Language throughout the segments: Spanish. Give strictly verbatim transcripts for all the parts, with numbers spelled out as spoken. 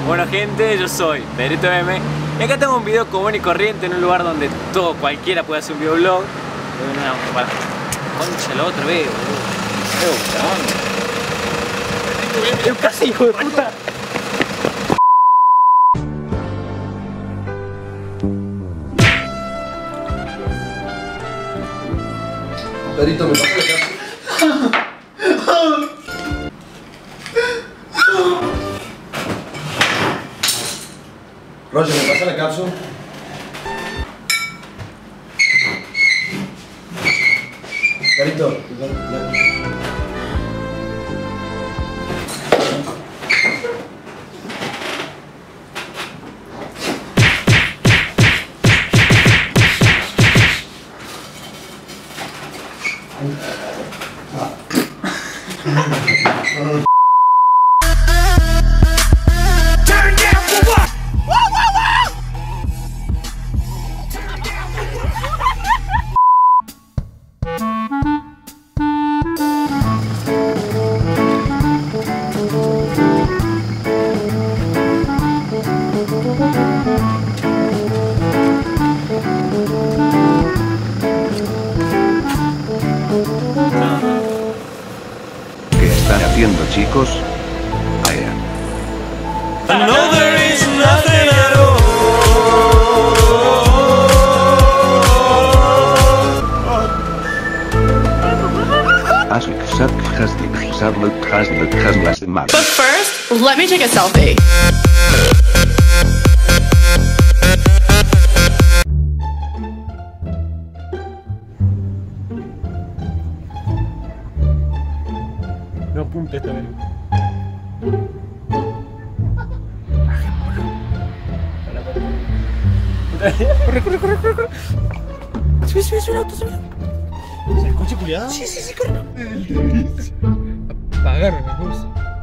Bueno gente, yo soy Pedrito M y acá tengo un video común y corriente en un lugar donde todo, cualquiera puede hacer un videoblog. Concha la otra vez, boludo. Yo casi, hijo de puta. Pedrito, me pasa la casa. Roger, ¿me pasa la cápsula? Carito, ¿Qué están haciendo, chicos? Vaya. No, there is nothing at all. But first, let me take a selfie. No apunte esta vez. Corre, corre, corre, corre, corre. Sube, sube, sube el auto, sube. ¿Es el coche culiado? Sí, sí, sí, corre. Apagar la luz.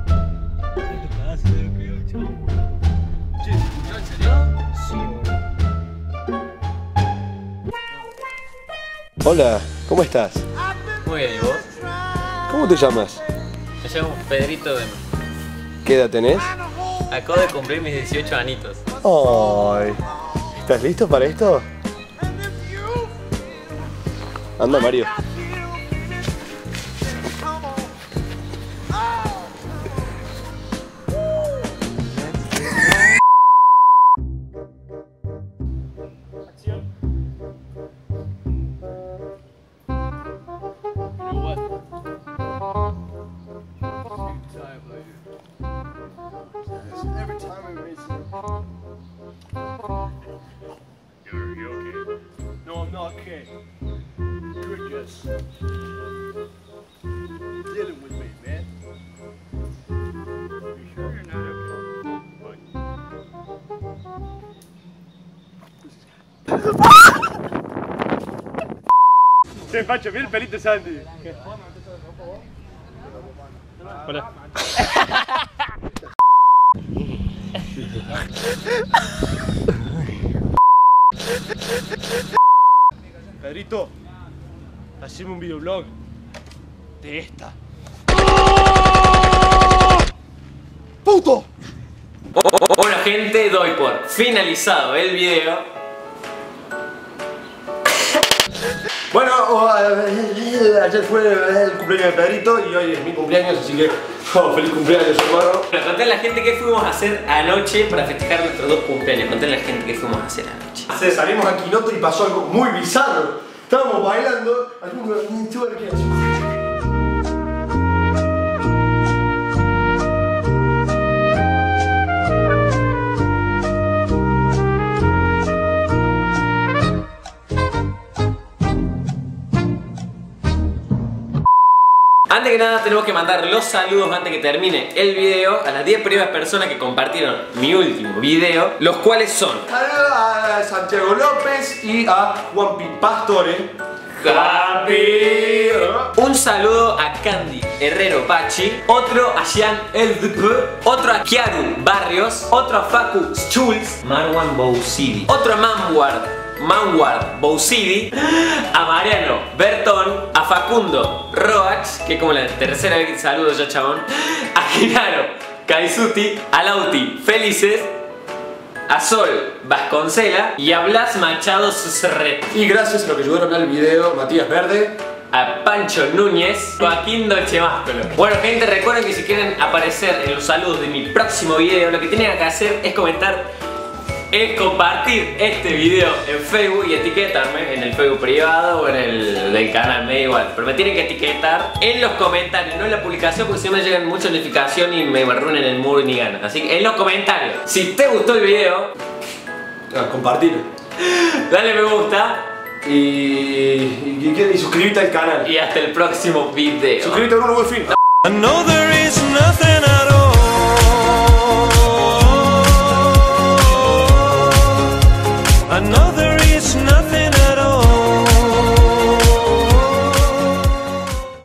Hola, ¿cómo estás? Muy bien, ¿y vos? ¿Cómo te llamas? Me llamo Pedrito M. ¿Qué edad tenés? Acabo de cumplir mis dieciocho anitos. Ay, ¿estás listo para esto? Anda, Mario. No, I'm not okay. You're just dealing with me, man. You sure you're not okay? Che, Pacho, mira el pelito de Sandy. Hola. Pedrito, haceme un videoblog de esta. ¡Puto! Bueno gente, doy por finalizado el video. Bueno, ayer fue el cumpleaños de Pedrito y hoy es mi cumpleaños, así que oh, feliz cumpleaños, hermano. Bueno, contale a la gente qué fuimos a hacer anoche para festejar nuestros dos cumpleaños. Contale a la gente qué fuimos a hacer anoche. Hace, salimos a Quinoto y pasó algo muy bizarro. Estábamos bailando, algunos twerking. Antes que nada tenemos que mandar los saludos antes que termine el video a las diez primeras personas que compartieron mi último video, los cuales son A Santiago López y a Juan Pi Pastore. Happy. Un saludo a Candy Herrero Pachi, otro a Jean L D P, otro a Kiaru Barrios, otro a Facu Schulz, Marwan Bousidi, otro a Manward Manward Bousidi, a Mariano Bertón, a Facundo Roach, que es como la tercera vez que te saludo ya, chabón, a Genaro Kaisuti, Alauti Felices, a Sol Vasconcela y a Blas Machado Susserret. Y gracias a los que ayudaron al video, Matías Verde, a Pancho Núñez, Joaquín Dolce Máscolo. Bueno gente, recuerden que si quieren aparecer en los saludos de mi próximo video, lo que tienen que hacer es comentar, es compartir este video en Facebook y etiquetarme en el Facebook privado o en el del canal, me da igual. Pero me tienen que etiquetar en los comentarios, no en la publicación, porque si no me llegan muchas notificaciones y me arruinan el muro y ni ganas. Así que en los comentarios, si te gustó el video, ah, compartir. Dale me gusta. Y, y, y, y suscríbete al canal. Y hasta el próximo video. Suscríbete a Bruno Buen Fin. I know there is nothing